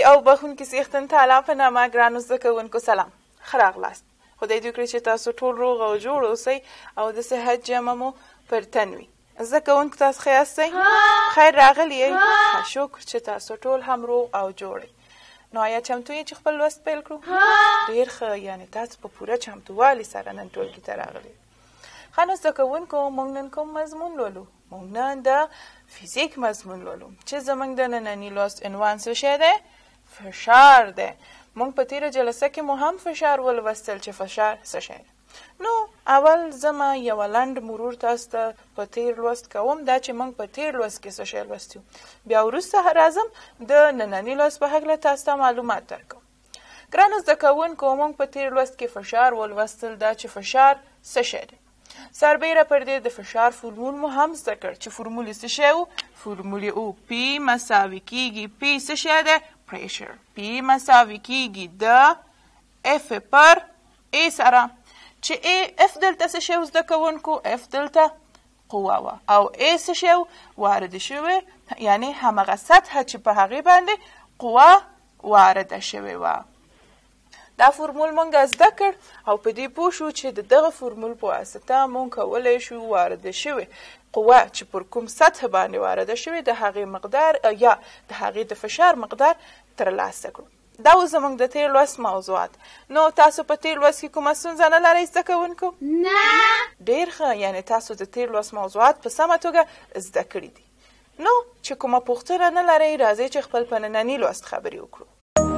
او بخونکي څښتن تعالی په نامه ګرانو زده کوونکو سلام ښه راغلاست. خدای دې وکړي چې تاسو ټول روغ او جوړ اوسئ او د صحت جمع مو پر تن وي. زده کوونکو تاسو ښه یاستئ؟ خیر راغلی یئ؟ ښه شکر چې تاسو ټول هم روغ او جوړ یئ. نو آیا چمتو یې چې خپل لوست پیل کړو؟ ډېر ښه، یعنې تاسو په پوره چمتووالي سره نن ټولګي ته راغلي. ښه نو زده کوونکو موږ نن کوم مضمون لولو؟ موږ نن د فزیک مضمون لولو چې زموږ د ننني لوست عنوان څه شی دی؟ فشار دی. موږ په تېره جلسه کې مو هم فشار ولوستل چې فشار څه شی دی. نو اول زما یوه لنډ مرور تاسو ته په تېر لوست کوم، دا چې موږ په تېر لوست کې څه شی لوستي، بیا وروسته راځم د ننني لوست په هکله تاسو ته معلومات درکوم. ګرانو زده کوونکو موږ په تېر لوست کې فشار ولوستل، دا چې فشار څه شی دی. سربیره پر دې د فشار فرمول مو هم زده کړ چې فرمول څه شی و؟ فرمول او پی مساوي کیږي پی څه شی دی؟ پریشر. پی مساوي کیږي د اف پر ای سره، چې ای اف دلته څه شی زده کوونکو؟ اف دلته قوه وه او ای څه شی وارده شوې، یعنې همغه سطحه چې په هغې باندې قوه وارده شوې وه. دا فرمول مونږ زده کړ او په دې پوه شو چې د دغه فرمول په واسطه مونږ کولی شو وارده شوې قوه چې پر کوم سطح باندې وارده شوې د هغې مقدار یا د هغې د فشار مقدار ترلاسه کړو. دا اوس زموږ د تېر لوست موضوعات. نو تاسو په تېر لوست کې کومه ستونزه نه لرئ زده کوونکو؟ نه. ډېر ښه، یعنې تاسو د تېر لوست موضوعات په سمه توګه زده کړي دي. نو چې کومه پوښتنه نه لرئ راځئ چې خپل په ننني لوست خبرې وکړو.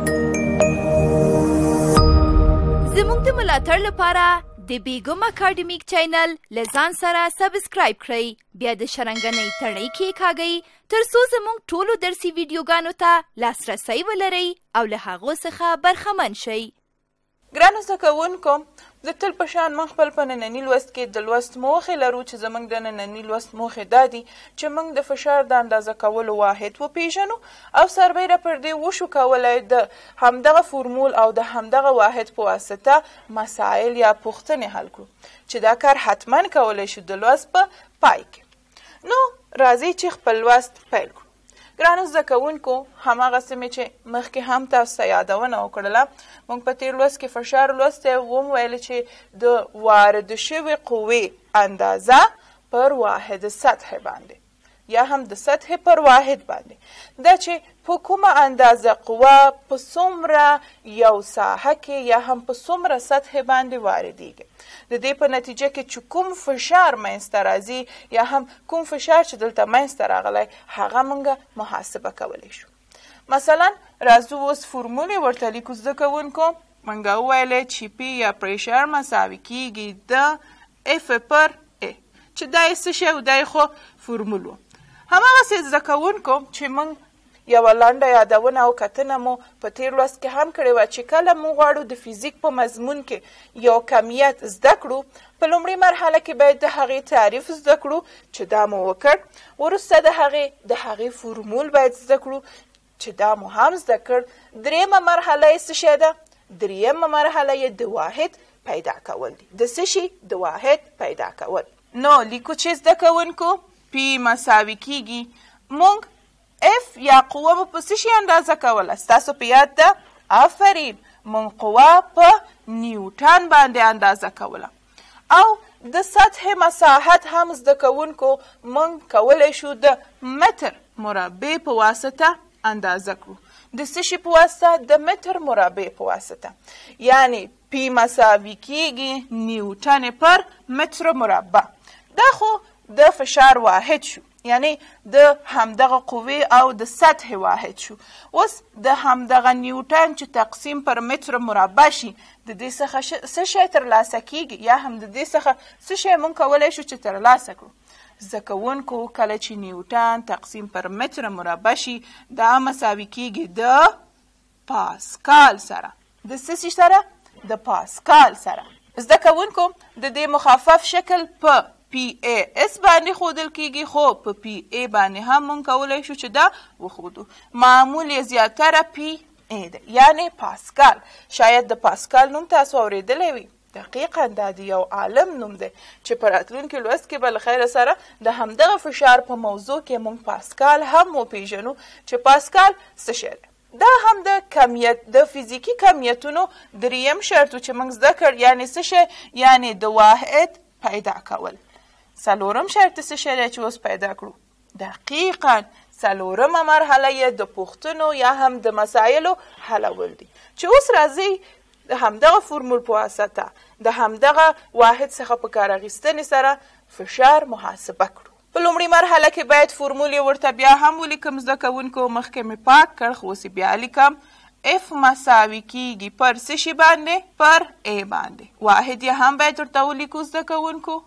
زموږ د ملاتړ لپاره د بیګم اکاډمیک چینل له ځان سره سبسکرایب کړئ، بیا د شرنګنۍ تڼۍ کېکاږئ تر څو زموږ ټولو درسي ویډیوګانو ته لاسرسی ولرئ او له هغو څخه برخمن شئ. ګرانو زده کوونکو د تل په شان موږ خپل په ننني لوست کې د لوست موخې لرو چې زموږ د ننني لوست موخې دا دي چې موږ د فشار د اندازه کولو واحد وپېژنو او سربیره پر دې وشو کولی د همدغه فرمول او د همدغه واحد په واسطه مسایل یا پوښتنې حل کړو چې دا کار حتما کولی شو د لوست په پای کې. نو راځئ چې خپل لوست پیل کړو. ګرانو زده کوونکو هماغسې مې چې مخکې هم تاسو ته یادونه وکړله، موږ په تېر لوست کې فشار لوستی وم ویلې چې د وارده شوې قوې اندازه پر واحد سطح باندې یا هم د سطح پر واحد باندې، دا چې په کومه اندازه قوه په څومره یو ساحه کې یا هم په څومره سطح باندې واردېږي، د دې په نتیجه کې چې کوم فشار منځته راځي یا هم کوم فشار چې دلته منځته راغلی هغه موږ محاسبه کولی شو. مثلا راځو اوس فرمول یې ورته لیکو زده کوونکو. موږ وویلی چې پی یا پریشر مساوي کیږي د اف پر ای، چې دا یې څه شی و؟ دا یې خو فرمول و. هماغسې زده کوونکو چې موږ یوه لنډه یادونه او کتنه مو په تېر لوست کې هم کړې وه چې کله موږ غواړو د فزیک په مضمون کې یو کمیت زده کړو، په لومړۍ مرحله کې باید د هغې تعریف زده کړو چې دا مو وکړ، وروسته د هغې فرمول باید زده کړو چې دا مو هم زده کړ. درېیمه مرحله یې څه شی ده؟ درېیمه مرحله یې د واحد پیدا کول دي. د څه شي؟ د واحد پیدا کول. نو لیکو چې زده کوونکو پی مساوي کیږي، موږ اف یا قوه مو په څه شي اندازه کوله؟ ستاسو په یاد ده؟ آفرین، موږ قوه په نیوټن باندې اندازه کوله او د سطح مساحت هم زده کوونکو موږ کولی شو د متر مربع په واسطه اندازه کړو. د څه شي په واسطه؟ د متر مربع په واسطه، یعنی پی مساوي کیږي نیوټن پر متر مربع. دا خو د فشار واحد شو، یعنی د همدغه قوې او د سطح واحد شو. اوس د همدغه نیوټن چې تقسیم پر متر مربع شي د دې څخه څه شی ترلاسه کیږي یا هم د دې څخه څه شی موږ کولی شو چې ترلاسه کړو؟ زده کوونکو کله چې نیوټن تقسیم پر متر مربع شي دا مساوي کیږي د پاسکال سره. د څه سره؟ د پاسکال سره. زده کوونکو د دې مخفف شکل په پی ای اس باندې ښودل کیږي، خو په پی ای باندې هم موږ کولی شو چې دا وښودو. معمول یې زیاتره پی ای ده، یعنې پاسکال. شاید د پاسکال نوم تاسو اورېدلی وي، دقیقا دا د یو عالم نوم دی چې په راتلونکي لوست کې به له خیره سره د همدغه فشار په موضوع کې موږ پاسکال هم وپېژنو چې پاسکال څه شی دی. دا هم د کمیت د فزیکي کمیتونو دریم شرط چې موږ زده کړ، یعنې څه شی؟ یعنې د واحد پیدا کول. څلورم شرط څه شی دی چې اوس پیدا کړو؟ دقیقا څلورمه مرحله یې د پوښتنو یا هم د مسایلو حلول دي، چې اوس راځئ د همدغه فورمول په واسطه د همدغه واحد څخه په کار اخیستنې سره فشار محاسبه کړو. په لومړۍ مرحله کې باید فورمول یې ورته بیا هم ولیکم زده کوونکو. مخکې مې پاک کړ خو اوس بیا لیکم. اف مساوي کیږي پر څه شي باندې؟ پر ا باندې. واحد یې هم باید ورته ولیکو زده کوونکو،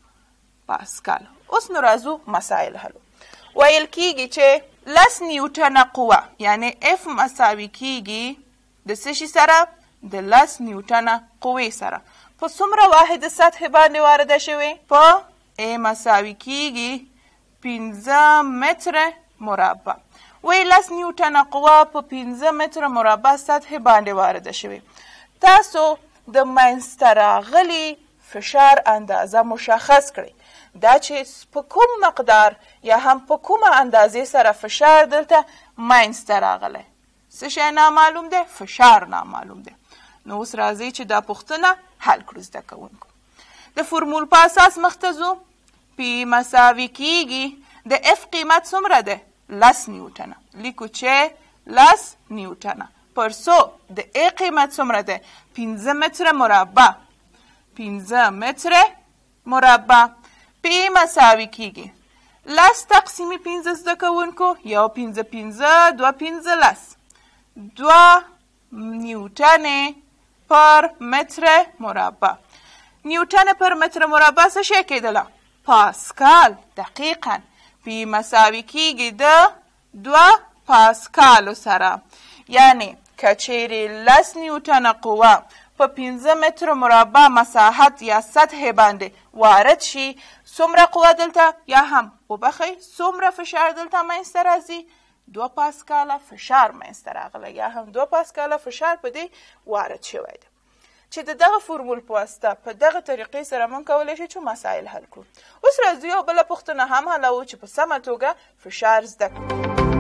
پاسکال. اوس نو راځو مسایل حلو. ویل کیږي چې 10 نیوټنه قوه، یعنی اف مساوي کیږي د څه شي سره؟ د 10 نیوټنه قوې سره. په څومره واحد سطح باندې وارده شوې؟ په ا مساوي کیږي 15 متره مربع. وی 10 نیوټنه قوه په 15 متره مربع سطح باندې وارده شوې. تاسو د منځته راغلي فشار اندازه مشخص کړئ. دا چې په کوم مقدار یا هم په کومه اندازې سره فشار دلته منځته راغلی. څه شی نامعلوم دی؟ فشار نامعلوم دی. نو اوس راځئ چې دا پوښتنه حل کړو زده کوونکو. د فورمول په اساس مخته ځو. پی مساوي کیږي د اف قیمت څومره دی؟ 10 نیوټنه. لیکو چې 10 نیوټنه پر څو د ا قیمت څومره دی؟ 15 متره مربع. 15 متره مربع. پی مساوي کیږي 10 تقسیم 15 زده کوونکو، یو 15 15 2 15 2 نیوټن پر متر مربع. نیوټن پر متر مربع څه شی کېدله؟ پاسکال. دقیقا پی مساوي کیږي د 2 پاسکالو سره. یعنی که چیرې 10 نیوټن قوه په 15 متر مربع مساحت یا سطح باندې وارد شي، څومره قوه دلته یا هم وبخئ څومره فشار دلته منځته راځي؟ 2 پاسکاله فشار منځته راغلی یا هم 2 پاسکاله فشار په دې وارد شوی دی. چې د دغه فورمول په واسطه په دغه طریقې سره موږ کولی شو چې مسایل حل کړو. اوس راځو یو بله پوښتنه هم حلوو چې په سمه توګه فشار زده کړو.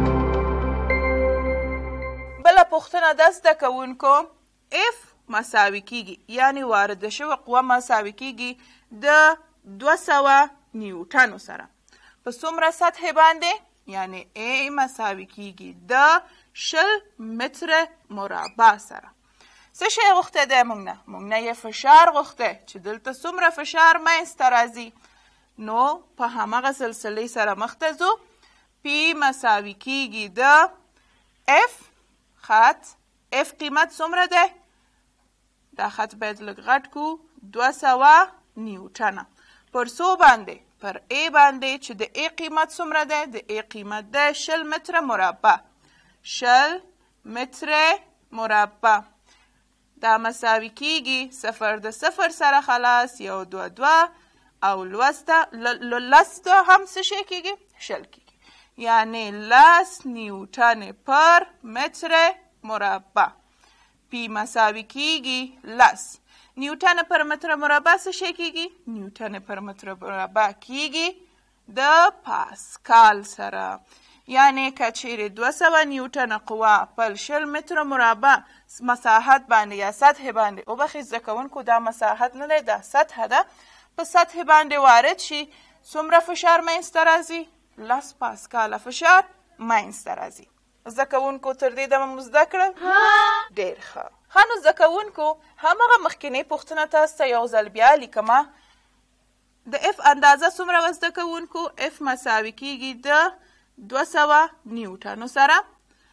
بله پوښتنه دا زده کوونکو، اف مساوي کیږي یعنی وارده شوې قوه مساوي کیږي د 200 نیوټنو سره په څومره سطح باندې؟ یعنی ا مساوي کیږي د 20 متره مربع سره. څه شی غوښته دی موږ نه؟ موږ نه یې فشار غوښته چې دلته څومره فشار منځته راځي. نو په همغه سلسلې سره مخته ځو. پی مساوي کیږي د اف خط. اف قیمت څومره دی؟ دا خط باید لږ غټ کو. 200 نیوټنه پر څو باندې؟ پر ا باندې چې د ا قیمت څومره دی؟ د ا قیمت دی 20 متره مربع. 20 متره مربع. دا مساوي کیږي 0 د 0 سره خلاص، یو 2 2 او لوسته هم څه شی کیږي؟ 20 کیږي. یعنی 10 نیوټن پر متر مربع. پی مساوي کیږي 10 نیوټن پر متر مربع څه شی کیږي؟ نیوټن پر متر مربع کیږي د پاسکال سره. یعنی که چیرې 200 نیوټن قوه په 20 متر مربع مساحت باندې یا سطح باندې، وبخښئ زده کوونکو دا مساحت نه دی، دا سطح ده، په سطح باندې وارد شي څومره فشار منځته راځي؟ 10 پاسکاله فشار منځته راځي. زده کوونکو تر دې دمه مو زده کړل؟ ډېر ښه. ښه نو زده کوونکو همغه مخکینۍ پوښتنه تاسو ته یو ځل بیا لیکمه. د اف اندازه څومره وه زده کوونکو؟ اف مساوي کیږي د 200 نیوټنو سره.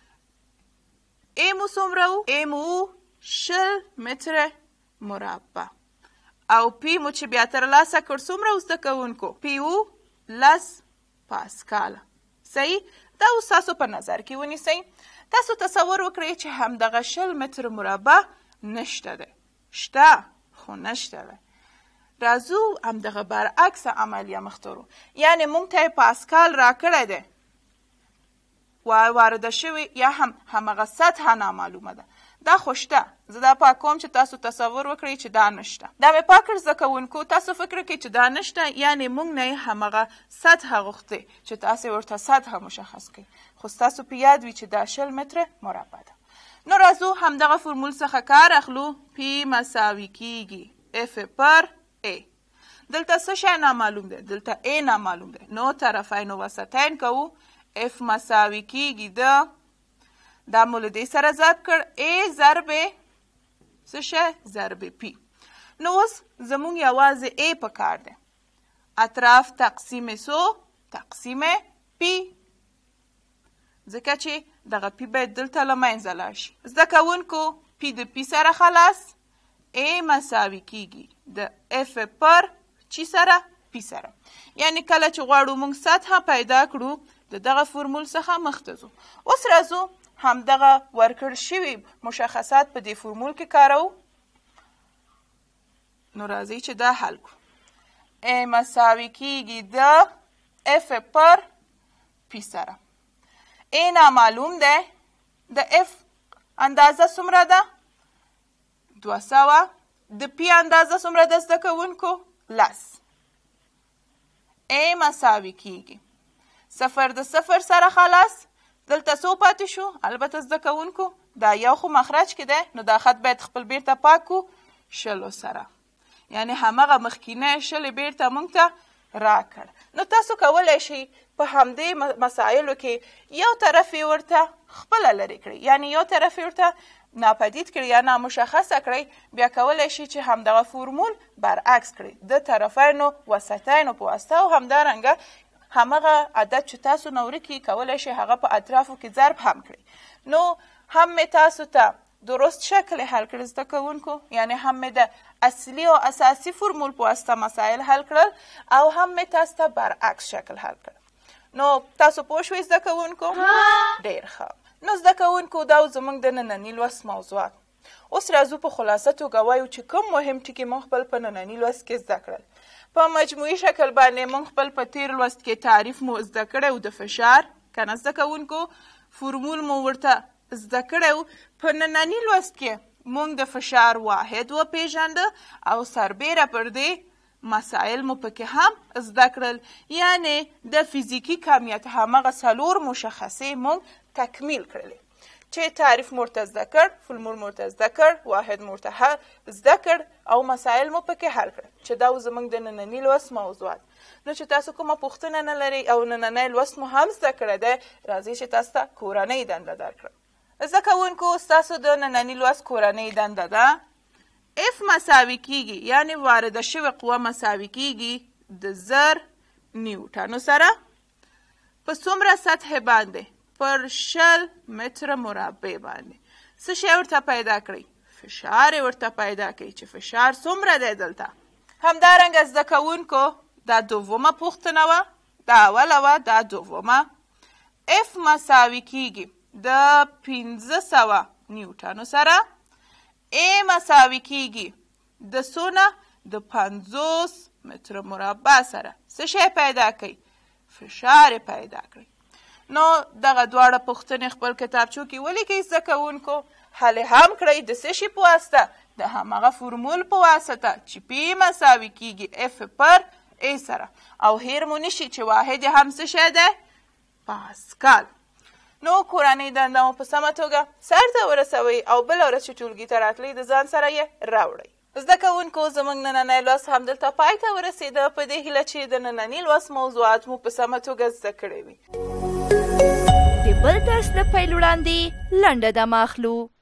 ا مو څومره و؟ ا مو 20 متره مربع. او پی مو چې بیا ترلاسه کړ څومره و زده کوونکو؟ پی و 10 پاسکاله. صحیح؟ دا اوس تاسو په نظر کې ونیسئ. تاسو تصور وکړئ چې همدغه 20 متر مربع نشته دی. شته خو نشته دی. راځو همدغه برعکس عملیه مخته ورو. یعنې موږ ته یې پاسکال راکړی دی، وارده شوې یا هم همغه سطح نامعلومه ده. دا خو شته. زه دا پاک کوم چې تاسو تصور وکړئ چې دا نشته. دا مې پاک کړ زده کوونکو. تاسو فکر کوئ چې دا نشته، یعنې موږ نه یې همغه سطح غوښتې چې تاسې ورته سطح مشخص کړئ. خو ستاسو په یاد وي چې دا 20 متره مربع ده. نو راځو همدغه فرمول څخه کار اخلو. پی مساوي کیږي اف پر ا. دلته څه شی نامعلوم دی؟ دلته ا نامعلوم دی. نو طرفین و وسطین کوو. اف مساوي کیږي دا مو له دې سره ضرب کړ ا ضرب څه شی ضرب پی. نو اوس زمونږ یوازې ا په کار دی. اطراف تقسیم سو تقسیم پی، ځکه چې دغه پی باید دلته له منځه لاړ شي. زده کوونکو پی د پی سره خلاص، ا مساوي کیږي د اف پر چی سره؟ پی سره. یعنی کله چې غواړو موږ سطحه پیدا کړو د دغه فرمول څخه مخته ځو. اوس راځو همدغه ورکړل شوي مشخصات په دې فرمول کې کاروو. نو راځئ چې دا حل کړو. ا مساوي کیږي د اف پر پی سره. ا نامعلوم ده. د اف اندازه څومره ده؟ 200. د پی اندازه څومره ده زده کوونکو؟ 10. ا مساوي کیږي 0 د 0 سره خلاص. دلته څو پاتې شو؟ البته زده کوونکو دا یو خو مخرج کې ده، نو دا خط باید خپل بیرته پاک کړو 20 سره. یعنی همغه مخکینه 20 بیرته موږ ته راکړ. نو تاسو کولی شئ په همدې مسایلو کې یو طرف یې ورته خپله لرې کړئ، یعنی یو طرف یې ورته ناپدید کړئ یا نامشخصه کړئ. بیا کولی شئ چې همدغه فرمول برعکس کړئ د طرفینو وسطینو په واسطه، او همدارنګه همغه عدد چې تاسو نه ورکي کولی شئ هغه په اطرافو کې ضرب هم کړئ. نو هم مې تاسو ته درست شکل حل کړل زده کوونکو، یعنی هم مې د اصلي او اساسي فرمول په واسطه مسایل حل کړل او هم مې تاسو ته برعکس شکل حل کړل. نو تاسو پوه شوئ زده کوونکو؟ ډېر ښه. نو زده کوونکو دا زموږ د ننني لوست موضوعات. اوس راځو په خلاصه توګه وایو چې کوم مهم ټکي موږ خپل په ننني لوست کې زده کړل. په مجموعي شکل باندې موږ خپل په تیر لوست کې تعریف مو زده کړی و د فشار، که نه زده کوونکو؟ فرمول مو ورته زده کړی. په ننني لوست کې موږ د فشار واحد وپېژانده او سربیره پر دې مسائل مو پکې هم زده کړل، یعنی د فزیکي کمیت همغه 4 مشخصې موږ تکمیل کړلې چې تعریف مو ورته زده کړ، فرمول مو ورته زده کړ، واحد مو ورته زده کړ او مسایل مو پکې حل کړل، چې دا زموږ د ننني لوست موضوعات. نو چې تاسو کومه پوښتنه نه لرئ او نننی لوست مو هم زده کړی دی، راځئ چې تاسو ته کورنۍ دنده درکړم. زده کوونکو ستاسو د ننني لوست کورنۍ دنده ده اف مساوي کیږي، یعنی وارده شوې قوه مساوي کیږي د 1000 نیوټنو سره په څومره سطح باندې؟ پر 20 متره مربع باندې. څه شی ورته پیدا کړئ؟ فشار ورته پیدا کړئ چې فشار څومره دی دلته. همدارنګه زده کوونکو دا دومه پوښتنه وه، دا اوله وه، دا دومه. اف مساوي کیږي د 1500 نیوټنو سره. ا مساوي کیږي د څونه؟ د 50 متره مربع سره. څه شی پیدا کړئ؟ فشار پیدا کړئ. نو دغه دواړه پوښتنې خپل کتابچو کې ولیکئ زده کوونکو. حل هم کړئ د څه شي په واسطه؟ د همغه فرمول په واسطه چې پی مساوي کیږي اف پر ا سره، او هیر مو نشي چې واحد هم څه شی دی؟ پاسکال. نو کورنۍ دنده مو په سمه توګه سرته ورسوئ او بله ورځ چې ټولګي ته راتلئ د ځان سره یې راوړئ. زده کوونکو زموږ نننی لوست همدلته پای ته ورسېده، په دې هیله چې د ننني لوست موضوعات مو په سمه توګه زده کړي وي. د بل درس د پیل وړاندې لنډه دمه اخلو.